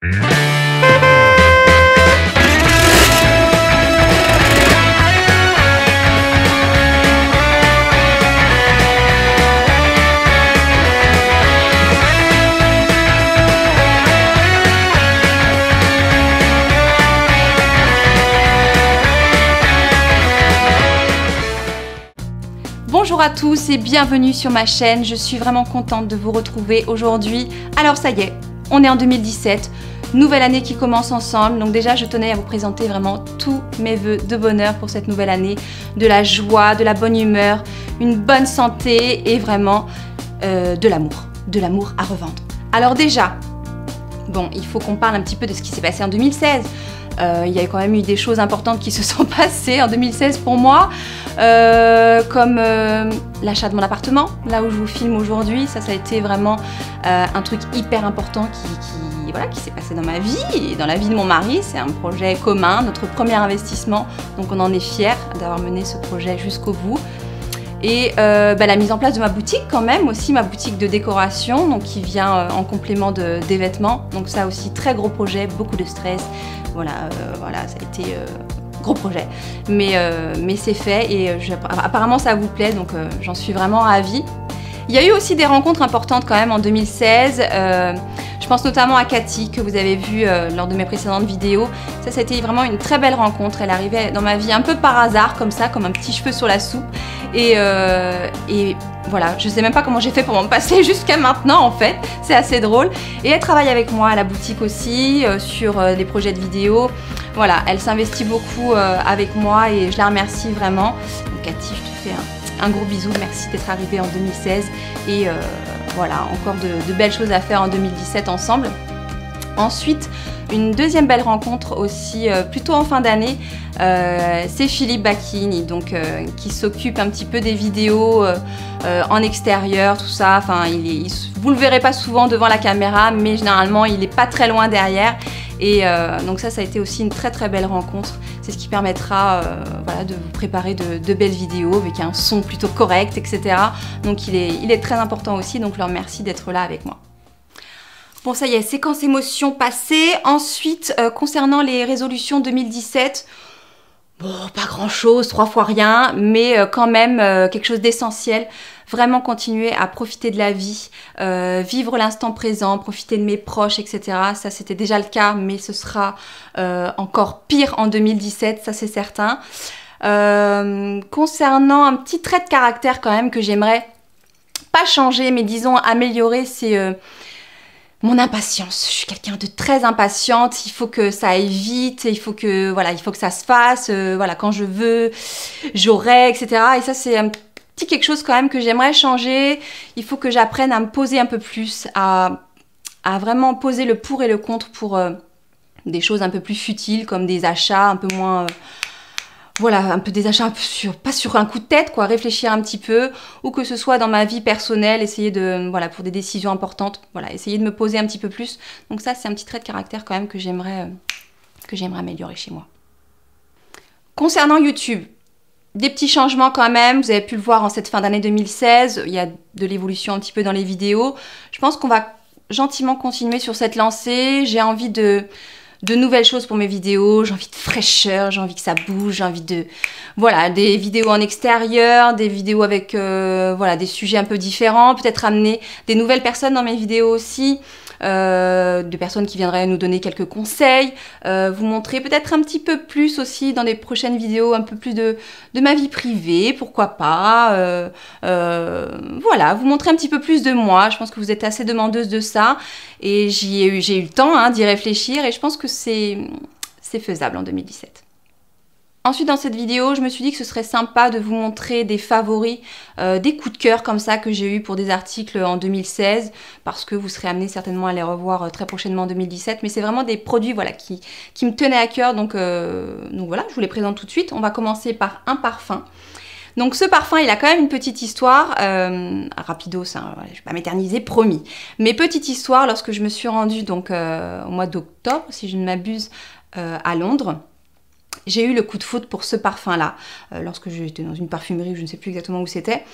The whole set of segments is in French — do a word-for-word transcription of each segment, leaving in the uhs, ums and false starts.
Bonjour à tous et bienvenue sur ma chaîne, je suis vraiment contente de vous retrouver aujourd'hui. Alors ça y est, on est en deux mille dix-sept, nouvelle année qui commence ensemble, donc déjà je tenais à vous présenter vraiment tous mes vœux de bonheur pour cette nouvelle année, de la joie, de la bonne humeur, une bonne santé et vraiment euh, de l'amour, de l'amour à revendre. Alors déjà, bon, il faut qu'on parle un petit peu de ce qui s'est passé en deux mille seize. Euh, il y a quand même eu des choses importantes qui se sont passées en deux mille seize pour moi, euh, comme euh, l'achat de mon appartement, là où je vous filme aujourd'hui. Ça, ça a été vraiment euh, un truc hyper important qui, qui, voilà, qui s'est passé dans ma vie et dans la vie de mon mari. C'est un projet commun, notre premier investissement, donc on en est fiers d'avoir mené ce projet jusqu'au bout. Et euh, bah, la mise en place de ma boutique quand même, aussi ma boutique de décoration, donc qui vient euh, en complément de, des vêtements. Donc ça aussi, très gros projet, beaucoup de stress. Voilà, euh, voilà, ça a été euh, gros projet, mais, euh, mais c'est fait et je, apparemment ça vous plaît, donc euh, j'en suis vraiment ravie. Il y a eu aussi des rencontres importantes quand même en deux mille seize, euh, je pense notamment à Cathy que vous avez vu euh, lors de mes précédentes vidéos. Ça, c'était vraiment une très belle rencontre, elle arrivait dans ma vie un peu par hasard comme ça, comme un petit cheveu sur la soupe et, euh, et voilà, je sais même pas comment j'ai fait pour m'en passer jusqu'à maintenant en fait, c'est assez drôle. Et elle travaille avec moi à la boutique aussi, euh, sur euh, des projets de vidéos. Voilà, elle s'investit beaucoup euh, avec moi et je la remercie vraiment. Donc Cathy, je te fais un, un gros bisou, merci d'être arrivée en deux mille seize. Et euh, voilà, encore de, de belles choses à faire en deux mille dix-sept ensemble. Ensuite, une deuxième belle rencontre aussi, euh, plutôt en fin d'année, euh, c'est Philippe Bacchini, donc euh, qui s'occupe un petit peu des vidéos euh, euh, en extérieur, tout ça. Enfin, il est, il, vous le verrez pas souvent devant la caméra, mais généralement il est pas très loin derrière. Et euh, donc ça, ça a été aussi une très très belle rencontre. C'est ce qui permettra euh, voilà, de vous préparer de, de belles vidéos avec un son plutôt correct, et cetera. Donc il est, il est très important aussi, donc je leur remercie d'être là avec moi. Bon, ça y est, séquence émotion passée. Ensuite, euh, concernant les résolutions deux mille dix-sept, bon, pas grand chose, trois fois rien, mais euh, quand même euh, quelque chose d'essentiel. Vraiment continuer à profiter de la vie, euh, vivre l'instant présent, profiter de mes proches, et cetera. Ça, c'était déjà le cas, mais ce sera euh, encore pire en deux mille dix-sept, ça c'est certain. Euh, concernant un petit trait de caractère quand même que j'aimerais pas changer, mais disons améliorer, c'est... Euh, mon impatience, je suis quelqu'un de très impatiente, il faut que ça aille vite, il faut que, voilà, il faut que ça se fasse, euh, voilà, quand je veux, j'aurai, et cetera. Et ça, c'est un petit quelque chose quand même que j'aimerais changer. Il faut que j'apprenne à me poser un peu plus, à, à vraiment poser le pour et le contre pour euh, des choses un peu plus futiles, comme des achats un peu moins... Euh, Voilà, un peu des achats un peu sur, pas sur un coup de tête, quoi, réfléchir un petit peu, ou que ce soit dans ma vie personnelle, essayer de, voilà, pour des décisions importantes, voilà, essayer de me poser un petit peu plus. Donc ça, c'est un petit trait de caractère quand même que j'aimerais, que j'aimerais améliorer chez moi. Concernant YouTube, des petits changements quand même, vous avez pu le voir en cette fin d'année deux mille seize, il y a de l'évolution un petit peu dans les vidéos. Je pense qu'on va gentiment continuer sur cette lancée, j'ai envie de... de nouvelles choses pour mes vidéos, j'ai envie de fraîcheur, j'ai envie que ça bouge, j'ai envie de... Voilà, des vidéos en extérieur, des vidéos avec euh, voilà, des sujets un peu différents, peut-être amener des nouvelles personnes dans mes vidéos aussi, euh, des personnes qui viendraient nous donner quelques conseils, euh, vous montrer peut-être un petit peu plus aussi dans des prochaines vidéos, un peu plus de, de ma vie privée, pourquoi pas, euh, euh, voilà, vous montrer un petit peu plus de moi, je pense que vous êtes assez demandeuse de ça, et j'y ai eu, j'ai eu le temps hein, d'y réfléchir, et je pense que c'est faisable en deux mille dix-sept. Ensuite, dans cette vidéo, je me suis dit que ce serait sympa de vous montrer des favoris, euh, des coups de cœur comme ça que j'ai eu pour des articles en deux mille seize, parce que vous serez amenés certainement à les revoir très prochainement en deux mille dix-sept, mais c'est vraiment des produits voilà, qui, qui me tenaient à cœur, donc, euh, donc voilà, je vous les présente tout de suite. On va commencer par un parfum. Donc ce parfum, il a quand même une petite histoire, euh, rapidos, hein, je ne vais pas m'éterniser, promis. Mais petite histoire, lorsque je me suis rendue donc, euh, au mois d'octobre, si je ne m'abuse, euh, à Londres, j'ai eu le coup de foudre pour ce parfum-là, euh, lorsque j'étais dans une parfumerie, je ne sais plus exactement où c'était.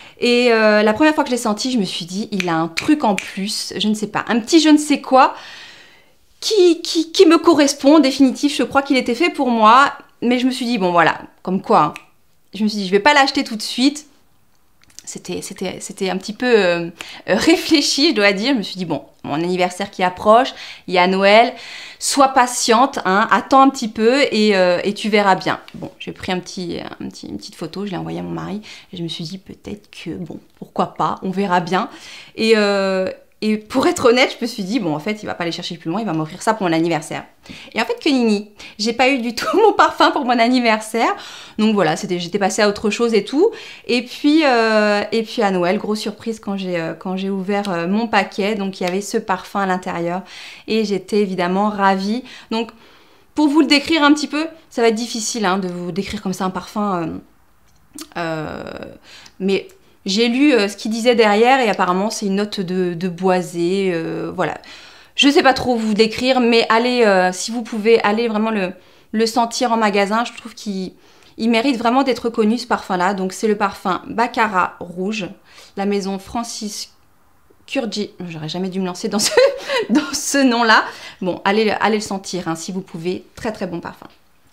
Et euh, la première fois que je l'ai senti, je me suis dit, il a un truc en plus, je ne sais pas, un petit je ne sais quoi. qui, qui, qui me correspond, en définitive, je crois qu'il était fait pour moi, mais je me suis dit, bon voilà, comme quoi, hein. Je me suis dit, je vais pas l'acheter tout de suite. C'était, c'était, c'était un petit peu euh, réfléchi, je dois dire. Je me suis dit, bon, mon anniversaire qui approche, il y a Noël, sois patiente, hein, attends un petit peu et, euh, et tu verras bien. Bon, j'ai pris un petit, un petit, une petite photo, je l'ai envoyée à mon mari et je me suis dit, peut-être que, bon, pourquoi pas, on verra bien. Et, euh, et pour être honnête, je me suis dit, bon, en fait, il va pas aller chercher plus loin, il va m'offrir ça pour mon anniversaire. Et en fait, que nini, j'ai pas eu du tout mon parfum pour mon anniversaire. Donc voilà, c'était, j'étais passée à autre chose et tout. Et puis, euh, et puis à Noël, grosse surprise quand j'ai euh, quand j'ai ouvert euh, mon paquet. Donc il y avait ce parfum à l'intérieur et j'étais évidemment ravie. Donc pour vous le décrire un petit peu, ça va être difficile hein, de vous décrire comme ça un parfum. Euh, euh, mais j'ai lu euh, ce qu'il disait derrière et apparemment c'est une note de, de boisé. Euh, voilà. Je sais pas trop vous décrire, mais allez, euh, si vous pouvez, aller vraiment le, le sentir en magasin. Je trouve qu'il il mérite vraiment d'être connu ce parfum-là. Donc c'est le parfum Baccarat Rouge, la maison Francis Kurkdjian. J'aurais jamais dû me lancer dans ce, dans ce nom-là. Bon, allez, allez le sentir hein, si vous pouvez. Très très bon parfum.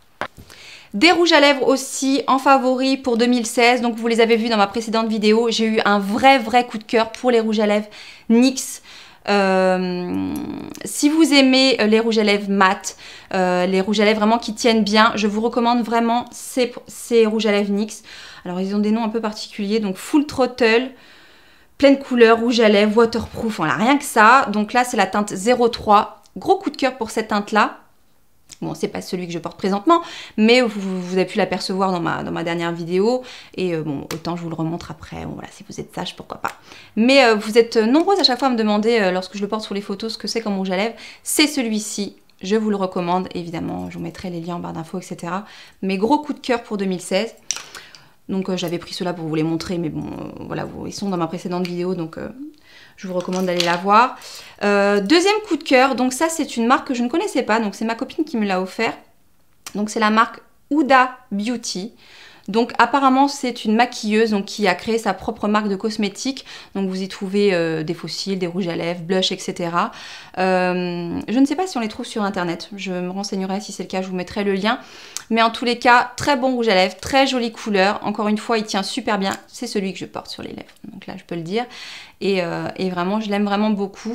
Des rouges à lèvres aussi en favori pour deux mille seize. Donc vous les avez vus dans ma précédente vidéo. J'ai eu un vrai vrai coup de cœur pour les rouges à lèvres N Y X. Euh, si vous aimez les rouges à lèvres mat, euh, les rouges à lèvres vraiment qui tiennent bien, je vous recommande vraiment ces, ces rouges à lèvres N Y X. Alors ils ont des noms un peu particuliers, donc Full Throttle, pleine couleur, rouge à lèvres, waterproof, voilà, rien que ça. Donc là c'est la teinte zéro trois, gros coup de cœur pour cette teinte là. Bon, c'est pas celui que je porte présentement, mais vous, vous avez pu l'apercevoir dans ma, dans ma dernière vidéo. Et euh, bon, autant je vous le remontre après. Bon, voilà, si vous êtes sage, pourquoi pas. Mais euh, vous êtes nombreuses à chaque fois à me demander, euh, lorsque je le porte sur les photos, ce que c'est comme rouge à lèvres. C'est celui-ci. Je vous le recommande. Évidemment, je vous mettrai les liens en barre d'infos, et cetera. Mais gros coup de cœur pour deux mille seize. Donc, euh, j'avais pris cela pour vous les montrer. Mais bon, euh, voilà, vous, ils sont dans ma précédente vidéo. Donc... Euh, je vous recommande d'aller la voir. Euh, deuxième coup de cœur, donc ça c'est une marque que je ne connaissais pas, donc c'est ma copine qui me l'a offert. Donc c'est la marque Huda Beauty. Donc apparemment c'est une maquilleuse donc, qui a créé sa propre marque de cosmétiques. Donc vous y trouvez euh, des fossiles, des rouges à lèvres, blush, et cetera. Euh, je ne sais pas si on les trouve sur internet. Je me renseignerai, si c'est le cas, je vous mettrai le lien. Mais en tous les cas, très bon rouge à lèvres, très jolie couleur. Encore une fois, il tient super bien. C'est celui que je porte sur les lèvres. Donc là, je peux le dire. Et, euh, et vraiment, je l'aime vraiment beaucoup.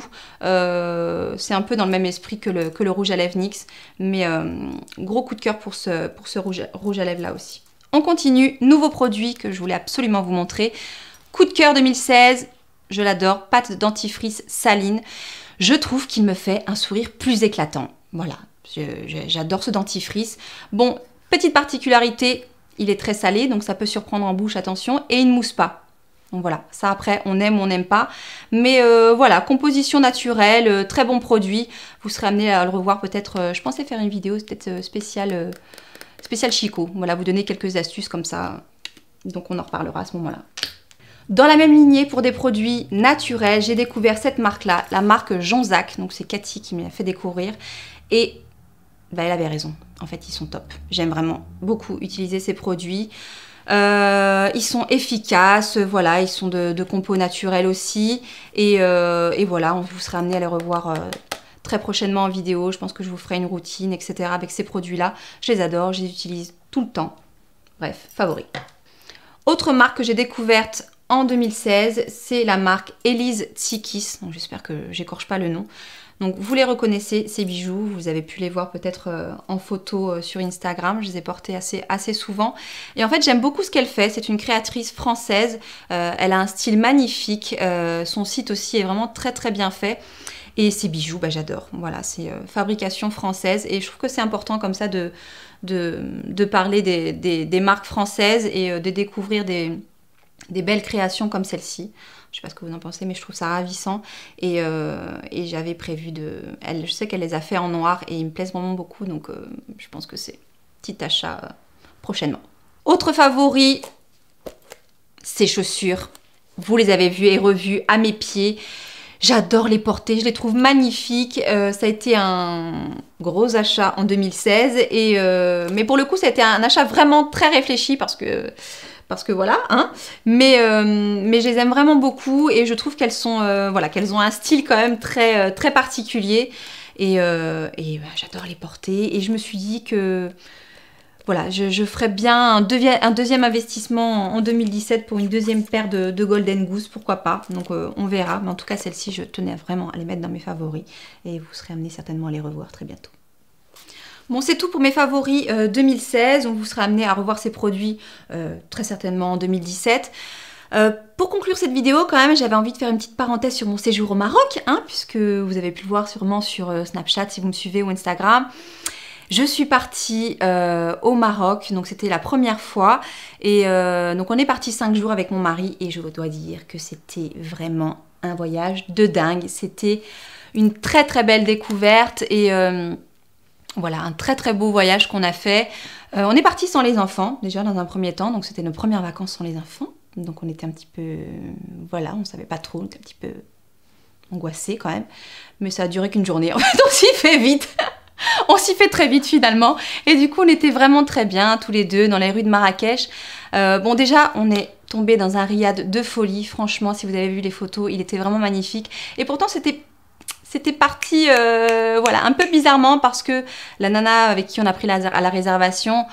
Euh, c'est un peu dans le même esprit que le, que le rouge à lèvres N Y X. Mais euh, gros coup de cœur pour ce, pour ce rouge, rouge à lèvres là aussi. On continue, nouveau produit que je voulais absolument vous montrer. Coup de cœur deux mille seize, je l'adore, pâte dentifrice Saline. Je trouve qu'il me fait un sourire plus éclatant. Voilà, j'adore ce dentifrice. Bon, petite particularité, il est très salé, donc ça peut surprendre en bouche, attention, et il ne mousse pas. Donc voilà, ça après, on aime ou on n'aime pas. Mais euh, voilà, composition naturelle, euh, très bon produit. Vous serez amené à le revoir peut-être, euh, je pensais faire une vidéo peut-être euh, spéciale... Euh, Spécial Chico, voilà, vous donner quelques astuces comme ça, donc on en reparlera à ce moment-là. Dans la même lignée, pour des produits naturels, j'ai découvert cette marque-là, la marque Jonzac, donc c'est Cathy qui me l'a fait découvrir, et bah, elle avait raison, en fait ils sont top. J'aime vraiment beaucoup utiliser ces produits. Euh, ils sont efficaces, voilà, ils sont de, de compos naturels aussi, et, euh, et voilà, on vous sera amené à les revoir euh, très prochainement en vidéo. Je pense que je vous ferai une routine, et cetera avec ces produits-là. Je les adore, je les utilise tout le temps. Bref, favori. Autre marque que j'ai découverte en deux mille seize, c'est la marque Elise Tsikis. J'espère que j'écorche pas le nom. Donc vous les reconnaissez, ces bijoux, vous avez pu les voir peut-être euh, en photo euh, sur Instagram, je les ai portés assez, assez souvent. Et en fait j'aime beaucoup ce qu'elle fait, c'est une créatrice française, euh, elle a un style magnifique, euh, son site aussi est vraiment très très bien fait. Et ces bijoux, bah, j'adore. Voilà, c'est euh, fabrication française. Et je trouve que c'est important comme ça de, de, de parler des, des, des marques françaises et euh, de découvrir des, des belles créations comme celle-ci. Je sais pas ce que vous en pensez, mais je trouve ça ravissant. Et, euh, et j'avais prévu de... Elle, je sais qu'elle les a fait en noir et ils me plaisent vraiment beaucoup. Donc euh, je pense que c'est petit achat euh, prochainement. Autre favori, ces chaussures. Vous les avez vues et revues à mes pieds. J'adore les porter, je les trouve magnifiques. Euh, ça a été un gros achat en deux mille seize. Et, euh, mais pour le coup, ça a été un achat vraiment très réfléchi parce que, parce que voilà. Hein, mais, euh, mais je les aime vraiment beaucoup et je trouve qu'elles sont, euh, voilà, qu'elles ont un style quand même très, très particulier. et, euh, et bah, j'adore les porter. Et je me suis dit que voilà, je, je ferais bien un, devi- un deuxième investissement en deux mille dix-sept pour une deuxième paire de, de Golden Goose, pourquoi pas. Donc euh, on verra, mais en tout cas celle-ci je tenais vraiment à les mettre dans mes favoris et vous serez amenés certainement à les revoir très bientôt. Bon, c'est tout pour mes favoris euh, deux mille seize, on vous sera amené à revoir ces produits euh, très certainement en deux mille dix-sept. Euh, pour conclure cette vidéo, quand même, j'avais envie de faire une petite parenthèse sur mon séjour au Maroc, hein, puisque vous avez pu le voir sûrement sur euh, Snapchat si vous me suivez ou Instagram. Je suis partie euh, au Maroc, donc c'était la première fois. Et euh, donc on est parti cinq jours avec mon mari et je dois dire que c'était vraiment un voyage de dingue. C'était une très très belle découverte et euh, voilà, un très très beau voyage qu'on a fait. Euh, on est parti sans les enfants, déjà dans un premier temps, donc c'était nos premières vacances sans les enfants. Donc on était un petit peu, euh, voilà, on savait pas trop, on était un petit peu angoissés quand même. Mais ça a duré qu'une journée, en fait on s'y fait vite. On s'y fait très vite finalement. Et du coup on était vraiment très bien tous les deux dans les rues de Marrakech. Euh, bon déjà on est tombé dans un riad de folie, franchement si vous avez vu les photos, il était vraiment magnifique. Et pourtant c'était... C'était parti euh, voilà, un peu bizarrement parce que la nana avec qui on a pris la, à la réservation,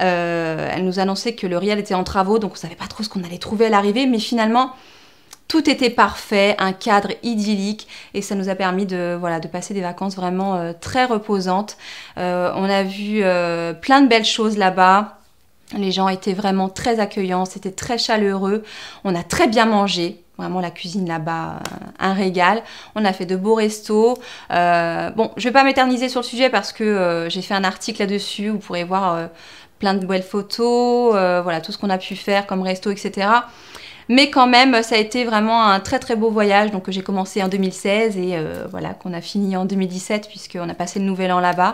euh, elle nous annonçait que le riad était en travaux, donc on ne savait pas trop ce qu'on allait trouver à l'arrivée, mais finalement, tout était parfait, un cadre idyllique, et ça nous a permis de, voilà, de passer des vacances vraiment euh, très reposantes. Euh, on a vu euh, plein de belles choses là-bas. Les gens étaient vraiment très accueillants, c'était très chaleureux, on a très bien mangé. Vraiment la cuisine là-bas, un régal. On a fait de beaux restos. Euh, bon, je ne vais pas m'éterniser sur le sujet parce que euh, j'ai fait un article là-dessus. Vous pourrez voir euh, plein de belles photos, euh, voilà, tout ce qu'on a pu faire comme resto, et cetera. Mais quand même, ça a été vraiment un très très beau voyage. Donc j'ai commencé en deux mille seize et euh, voilà, qu'on a fini en deux mille dix-sept puisqu'on a passé le nouvel an là-bas.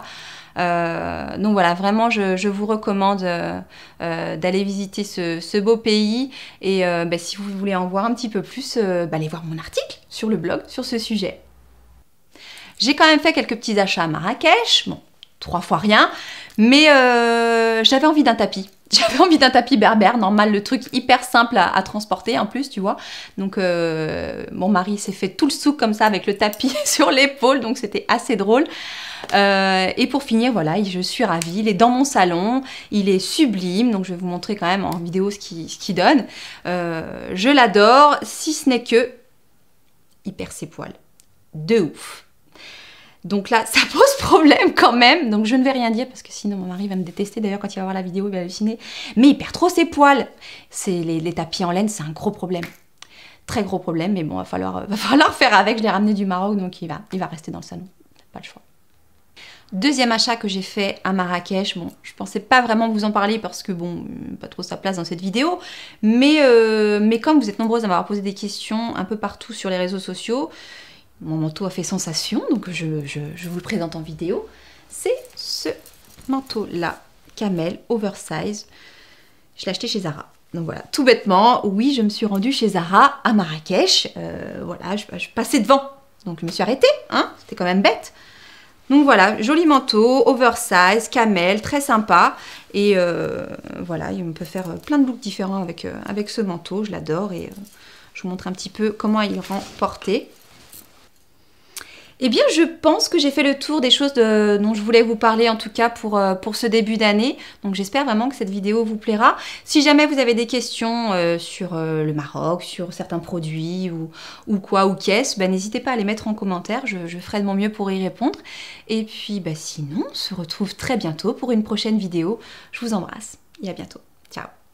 Euh, donc voilà, vraiment je, je vous recommande euh, euh, d'aller visiter ce, ce beau pays et euh, bah, si vous voulez en voir un petit peu plus, euh, bah, allez voir mon article sur le blog sur ce sujet. J'ai quand même fait quelques petits achats à Marrakech, bon, trois fois rien, mais euh, j'avais envie d'un tapis. J'avais envie d'un tapis berbère, normal, le truc hyper simple à, à transporter en plus, tu vois. Donc euh, mon mari s'est fait tout le souk comme ça avec le tapis sur l'épaule, donc c'était assez drôle. Euh, et pour finir, voilà, je suis ravie. Il est dans mon salon, il est sublime, donc je vais vous montrer quand même en vidéo ce qu'il ce qu'il donne. Euh, je l'adore, si ce n'est que il perd ses poils. De ouf. Donc là, ça pose problème quand même. Donc je ne vais rien dire parce que sinon mon mari va me détester. D'ailleurs, quand il va voir la vidéo, il va halluciner. Mais il perd trop ses poils. C'est les, les tapis en laine, c'est un gros problème. Très gros problème, mais bon, va falloir, va falloir faire avec. Je l'ai ramené du Maroc, donc il va, il va rester dans le salon. Pas le choix. Deuxième achat que j'ai fait à Marrakech, bon, je pensais pas vraiment vous en parler parce que bon, pas trop sa place dans cette vidéo, mais, euh, mais comme vous êtes nombreuses à m'avoir posé des questions un peu partout sur les réseaux sociaux, mon manteau a fait sensation, donc je, je, je vous le présente en vidéo. C'est ce manteau-là, camel, oversize. Je l'ai acheté chez Zara. Donc voilà, tout bêtement, oui, je me suis rendue chez Zara à Marrakech. Euh, voilà, je, je passais devant, donc je me suis arrêtée, hein, c'était quand même bête. Donc voilà, joli manteau, oversize, camel, très sympa. Et euh, voilà, on peut faire plein de looks différents avec, euh, avec ce manteau, je l'adore. Et euh, je vous montre un petit peu comment il rend porté. Eh bien, je pense que j'ai fait le tour des choses de, dont je voulais vous parler, en tout cas pour, euh, pour ce début d'année. Donc j'espère vraiment que cette vidéo vous plaira. Si jamais vous avez des questions euh, sur euh, le Maroc, sur certains produits ou, ou quoi, ou qu'est-ce, ben, n'hésitez pas à les mettre en commentaire. Je, je ferai de mon mieux pour y répondre. Et puis ben, sinon, on se retrouve très bientôt pour une prochaine vidéo. Je vous embrasse et à bientôt. Ciao.